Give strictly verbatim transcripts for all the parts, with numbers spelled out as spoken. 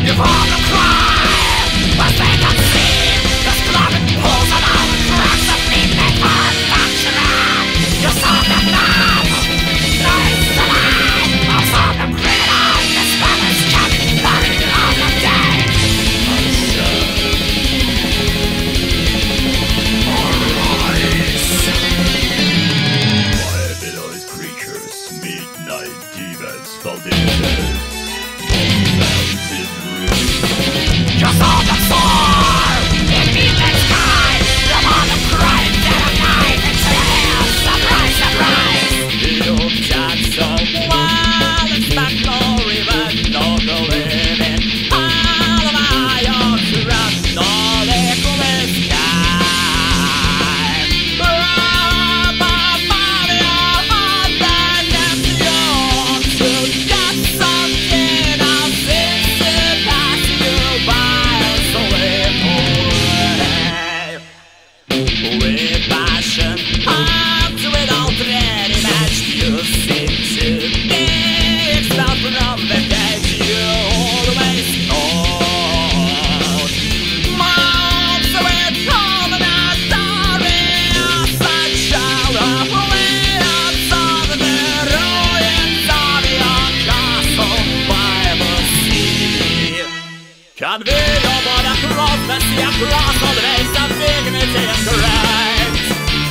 Kan vi jobba across the sea, across all the days of dignity and grace?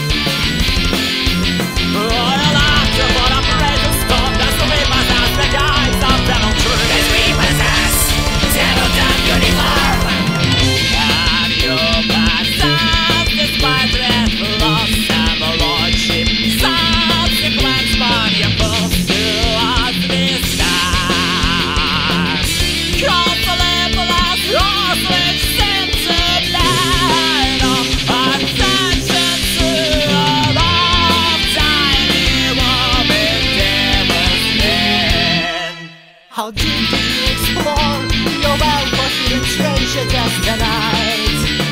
I'll have to put up a raise of stone, that's the way my dance, the guys of devil tree. As we possess, devil done uniform. And you possess, despite death, loss and the lordship. Subsequent money you put to us this time. Your switch sent to light of attention to a lifetime of devastating. How deep do you explore your well-forbidden treasure just tonight?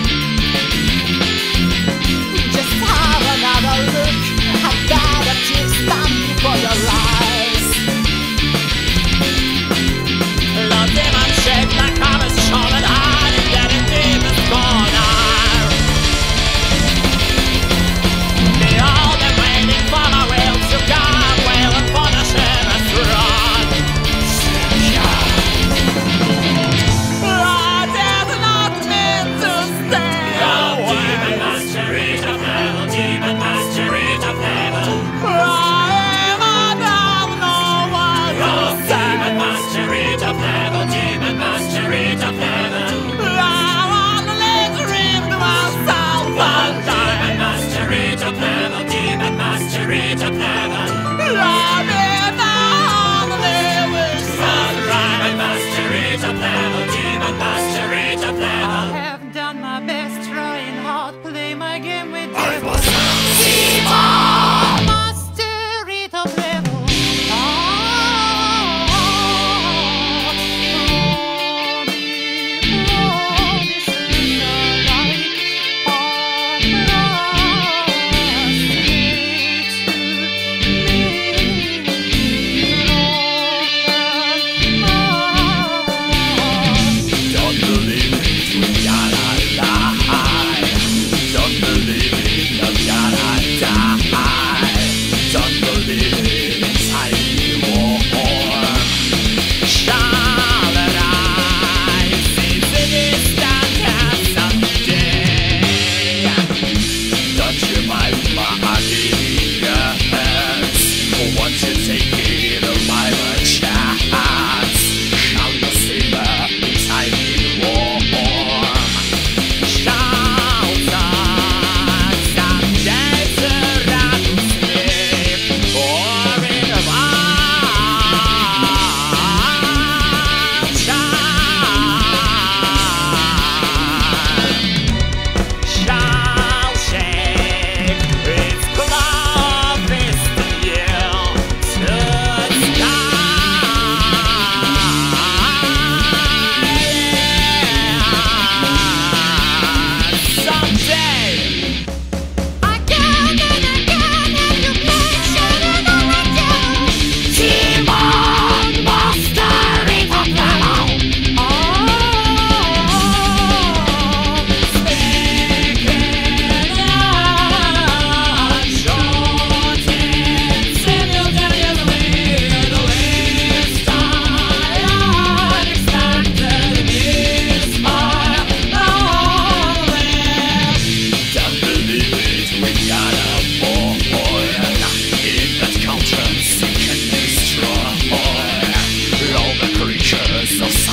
Just have another look at that object stand before your eyes. Love demon shaped like comets shone and hiding dead in deepest corner. Behold, I'm waiting for my will to come, wailing for the shivers run. Blood is not mean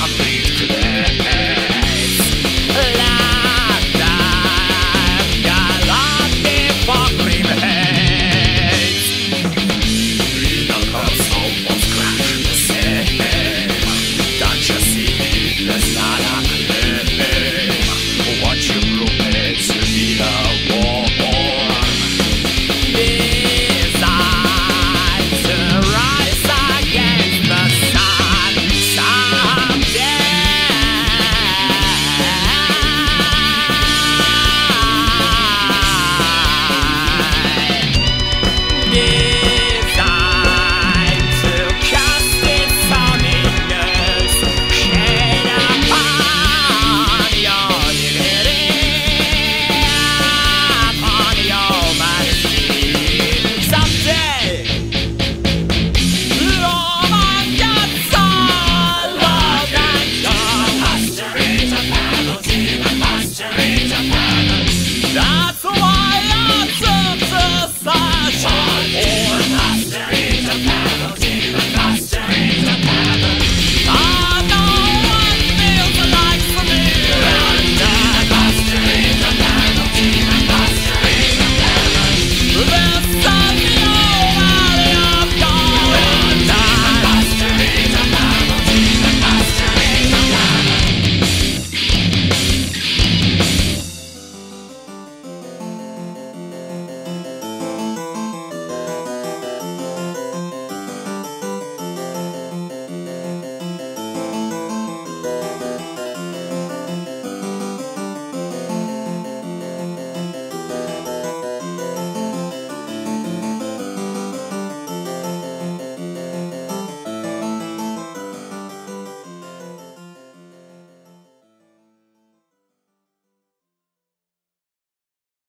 hungry